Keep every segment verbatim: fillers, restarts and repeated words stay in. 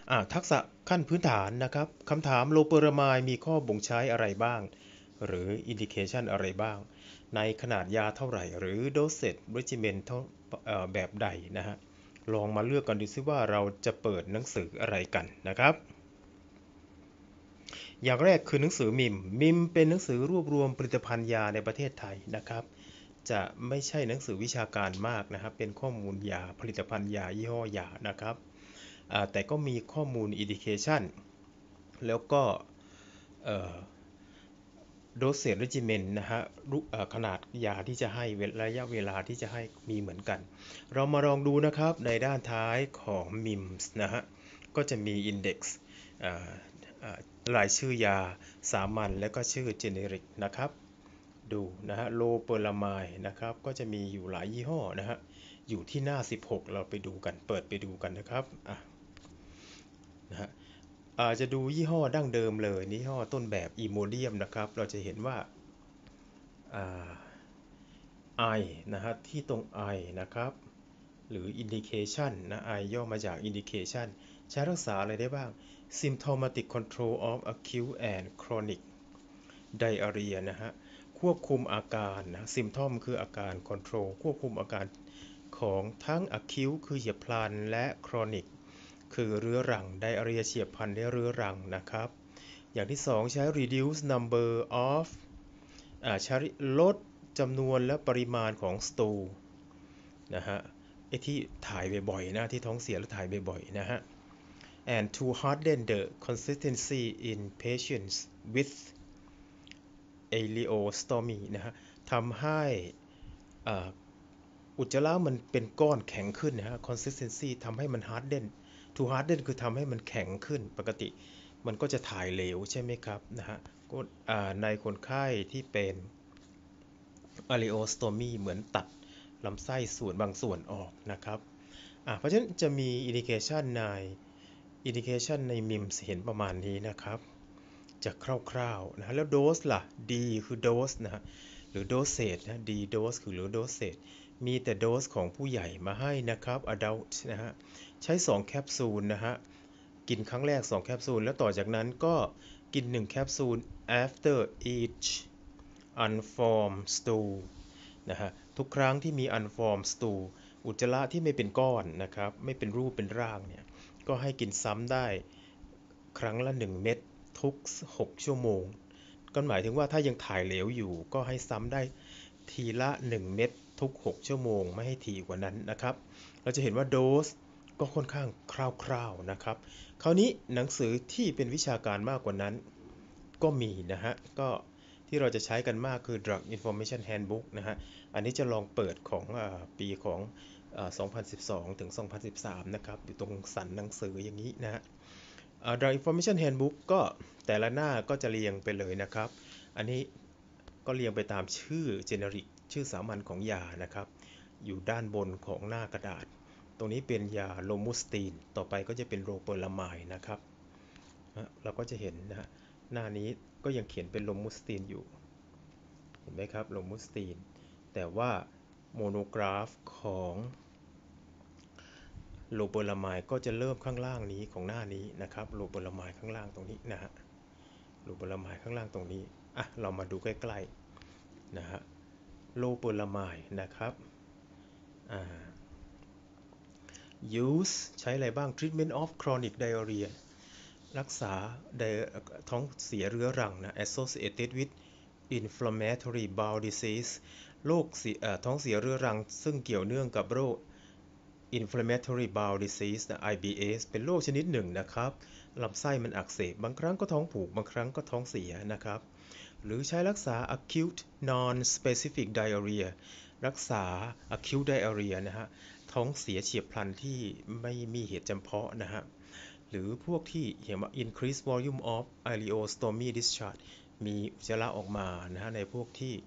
ทักษะขั้นพื้นฐานนะครับคำถามโลเปอรามายมีข้อบ่งใช้อะไรบ้างหรืออินดิเคชันอะไรบ้างในขนาดยาเท่าไหร่หรือโดสเซจเรจิเมนเท่าแบบใดนะฮะลองมาเลือกกันดูซิว่าเราจะเปิดหนังสืออะไรกันนะครับอย่างแรกคือหนังสือมิมมิมเป็นหนังสือรวบรวมผลิตภัณฑ์ยาในประเทศไทยนะครับจะไม่ใช่หนังสือวิชาการมากนะครับเป็นข้อมูลยาผลิตภัณฑ์ยายี่ห้อยานะครับแต่ก็มีข้อมูลอินดิเคชันแล้วก็โดสเซจเรจิเมนนะฮะขนาดยาที่จะให้ระยะเวลาที่จะให้มีเหมือนกันเรามาลองดูนะครับในด้านท้ายของ มิมส์ นะฮะก็จะมี Index รายชื่อยาสามัญและก็ชื่อ Generic นะครับดูนะฮะโลเปอรามายนะครับก็จะมีอยู่หลายยี่ห้อนะฮะอยู่ที่หน้าสิบหกเราไปดูกันเปิดไปดูกันนะครับนะฮะอาจจะดูยี่ห้อดั้งเดิมเลยยี่ห้อต้นแบบอีโมเดียมนะครับเราจะเห็นว่าไอนะฮะที่ตรง I นะครับหรือ indication นะ I ย่อมาจาก indication ใช้รักษาอะไรได้บ้าง symptomatic control of acute and chronic diarrhea นะฮะควบคุมอาการนะ symptom คืออาการ control ควบคุมอาการของทั้ง acute คือเฉียบพลันและ chronic คือเรื้อรัง diarrhea เฉียบพลันได้เรื้อรังนะครับอย่างที่สองใช้ reduce number of ใช้ลดจำนวนและปริมาณของสตูลนะฮะไอ้ที่ถ่ายบ่อยๆนะที่ท้องเสียแล้วถ่ายบ่อยๆนะฮะ and to harden the consistency in patients with ileostomy นะฮะทำให้อุจจาระมันเป็นก้อนแข็งขึ้นนะฮะ consistency ทำให้มัน harden to harden คือทำให้มันแข็งขึ้นปกติมันก็จะถ่ายเหลวใช่ไหมครับนะฮะในคนไข้ที่เป็น ileostomy เหมือนตัดลำไส้ส่วนบางส่วนออกนะครับเพราะฉะนั้นจะมี indication ใน indication ใน มิมส์ เห็นประมาณนี้นะครับจะคร่าวๆนะแล้วโดสล่ะ D คือโดสนะฮะหรือโดสเซจนะ D โดสคือหรือโดสเซจมีแต่โดสของผู้ใหญ่มาให้นะครับ adult นะฮะใช้สองแคปซูลนะฮะกินครั้งแรกสองแคปซูลแล้วต่อจากนั้นก็กินหนึ่งแคปซูล after each unformed stool นะฮะทุกครั้งที่มี unformed stool อุจจาระที่ไม่เป็นก้อนนะครับไม่เป็นรูปเป็นร่างเนี่ยก็ให้กินซ้ำได้ครั้งละหนึ่งเม็ดทุกหกชั่วโมงก็หมายถึงว่าถ้ายังถ่ายเหลวอยู่ก็ให้ซ้ำได้ทีละหนึ่งเม็ดทุกหกชั่วโมงไม่ให้ถี่กว่านั้นนะครับเราจะเห็นว่าโดสก็ค่อนข้างคร่าวๆนะครับคราวนี้หนังสือที่เป็นวิชาการมากกว่านั้นก็มีนะฮะก็ที่เราจะใช้กันมากคือ Drug Information Handbook นะฮะอันนี้จะลองเปิดของปีของสองพันสิบสองถึงสองพันสิบสามนะครับอยู่ตรงสันหนังสืออย่างนี้นะฮะ Drug Information Handbook ก็แต่ละหน้าก็จะเรียงไปเลยนะครับอันนี้ก็เรียงไปตามชื่อ generic ชื่อสามัญของยานะครับอยู่ด้านบนของหน้ากระดาษตรงนี้เป็นยาโลมูสตีนต่อไปก็จะเป็นโลเปอรามายนะครับเราก็จะเห็นนะฮะหน้านี้ก็ยังเขียนเป็นโลมูสตีนอยู่เห็นไหมครับโลมูสตีนแต่ว่าโมโนกราฟของโลเปอรามายก็จะเริ่มข้างล่างนี้ของหน้านี้นะครับโลเปอรามายข้างล่างตรงนี้นะฮะโลเปอรามายข้างล่างตรงนี้อ่ะเรามาดูใกล้ๆนะฮะโลเปอรามายนะครับอ่า use ใช้อะไรบ้าง treatment of chronic diarrhea รักษาท้องเสียเรื้อรังนะ associated with inflammatory bowel disease โรคท้องเสียเรื้อรังซึ่งเกี่ยวเนื่องกับโรค inflammatory bowel disease นะ ไอ บี เอส เป็นโรคชนิดหนึ่งนะครับลำไส้มันอักเสบบางครั้งก็ท้องผูกบางครั้งก็ท้องเสียนะครับหรือใช้รักษา acute non-specific diarrhea รักษา acute diarrhea นะฮะท้องเสียเฉียบพลันที่ไม่มีเหตุจำเพาะนะฮะหรือพวกที่เห็นว่า increase volume of ileostomy discharge มีอุจจาระออกมานะฮะในพวกที่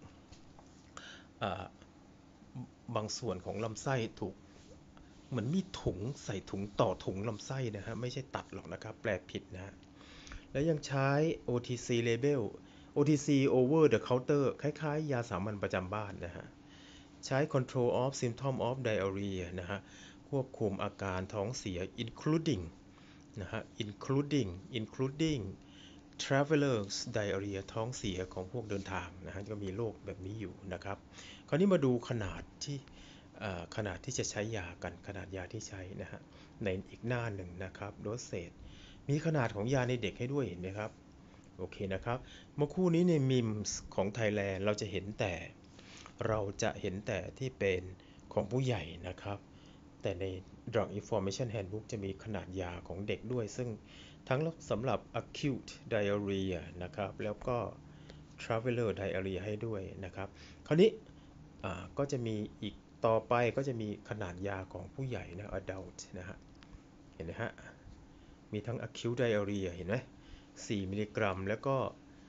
บางส่วนของลำไส้ถูกเหมือนมีถุงใส่ถุงต่อถุงลำไส้นะฮะไม่ใช่ตัดหรอกนะครับแปลผิดนะฮะและยังใช้ โอ ที ซี label โอ ที ซี over the counter คล้ายๆยาสามัญประจำบ้านนะฮะใช้ control of symptom of diarrhea นะฮะควบคุมอาการท้องเสีย including นะฮะ including including travelers diarrhea ท้องเสียของพวกเดินทางนะฮะก็มีโรคแบบนี้อยู่นะครับคราวนี้มาดูขนาดที่ขนาดที่จะใช้ยากันขนาดยาที่ใช้นะฮะในอีกหน้าหนึ่งนะครับโดสเซจมีขนาดของยาในเด็กให้ด้วยเห็นไหมครับโอเคนะครับเมื่อคู่นี้ในมิมส์ของไทยแลนด์เราจะเห็นแต่เราจะเห็นแต่ที่เป็นของผู้ใหญ่นะครับแต่ใน Drug Information Handbook จะมีขนาดยาของเด็กด้วยซึ่งทั้งสำหรับ acute diarrhea นะครับแล้วก็ traveler diarrhea ให้ด้วยนะครับคราวนี้ก็จะมีอีกต่อไปก็จะมีขนาดยาของผู้ใหญ่นะ adult นะฮะเห็นไหมฮะมีทั้ง acute diarrhea เห็นไหมสี่มิลลิกรัมแล้วก็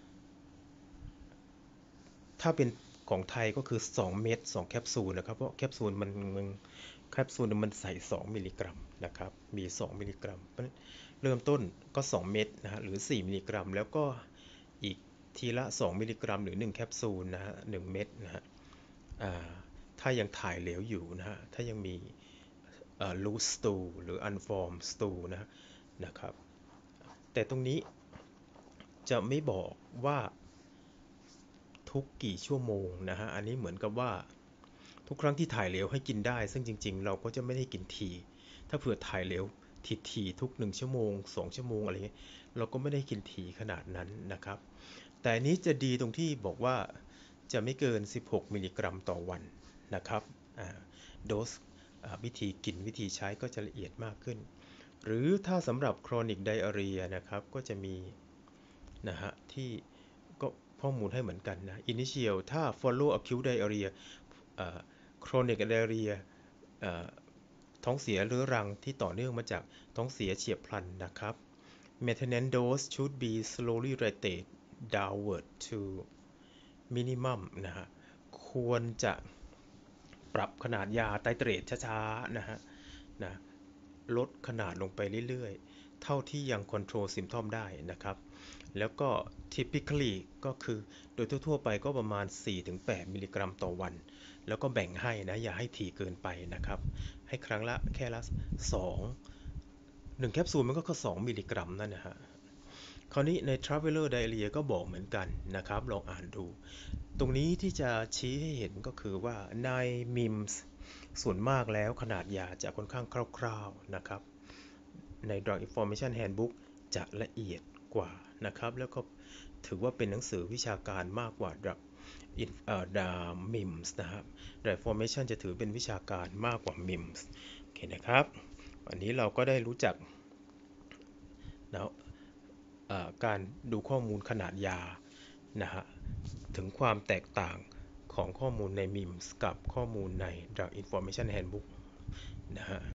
ถ้าเป็นของไทยก็คือสองเม็ดสองแคปซูลนะครับเพราะแคปซูลมันมันแคปซูลมันใส่สองมิลลิกรัมนะครับมีสองมิลลิกรัมเริ่มต้นก็สองเม็ดนะฮะหรือสี่มิลลิกรัมแล้วก็อีกทีละสองมิลลิกรัมหรือหนึ่งแคปซูลนะฮะหนึ่งเม็ดนะฮะถ้ายังถ่ายเหลวอยู่นะฮะถ้ายังมี loose stool หรือ unformed stool นะนะครับแต่ตรงนี้จะไม่บอกว่าทุกกี่ชั่วโมงนะฮะอันนี้เหมือนกับว่าทุกครั้งที่ถ่ายเหลวให้กินได้ซึ่งจริงๆเราก็จะไม่ได้กินทีถ้าเผื่อถ่ายเหลวทีๆทุกหนึ่งชั่วโมงสองชั่วโมงอะไรเงี้ยเราก็ไม่ได้กินทีขนาดนั้นนะครับแต่อันนี้จะดีตรงที่บอกว่าจะไม่เกินสิบหกมิลลิกรัมต่อวันนะครับโดสวิธีกินวิธีใช้ก็จะละเอียดมากขึ้นหรือถ้าสำหรับ chronic diarrhea นะครับก็จะมีนะฮะที่ก็ข้อมูลให้เหมือนกันนะ initial ถ้า follow acute diarrhea chronic diarrhea ท้องเสียเรื้อรังที่ต่อเนื่องมาจากท้องเสียเฉียบพลันนะครับ maintenance dose should be slowly rated downward to minimum นะฮะควรจะปรับขนาดยาไตเตรตช้าๆนะฮะนะลดขนาดลงไปเรื่อยๆเท่าที่ยัง control symptom ได้นะครับแล้วก็ typically ก็คือโดยทั่วๆไปก็ประมาณ สี่ถึงแปด มิลลิกรัมต่อวันแล้วก็แบ่งให้นะอย่าให้ถี่เกินไปนะครับให้ครั้งละแค่ละสอง หนึ่งแคปซูลมันก็คือสองมิลลิกรัมนั่นนะฮะคราวนี้ใน Traveler Diarrhea ก็บอกเหมือนกันนะครับลองอ่านดูตรงนี้ที่จะชี้ให้เห็นก็คือว่าใน มิมส์ ส่วนมากแล้วขนาดยาจะค่อนข้างคร่าวๆนะครับใน Drug Information Handbook จะละเอียดกว่านะครับแล้วก็ถือว่าเป็นหนังสือวิชาการมากกว่า Drug มิมส์ นะครับ Drug Information จะถือเป็นวิชาการมากกว่า มิมส์ โอเคนะครับวันนี้เราก็ได้รู้จักนะการดูข้อมูลขนาดยานะฮะถึงความแตกต่างของข้อมูลใน มิมส์ กับข้อมูลใน Drug Information Handbook นะฮะ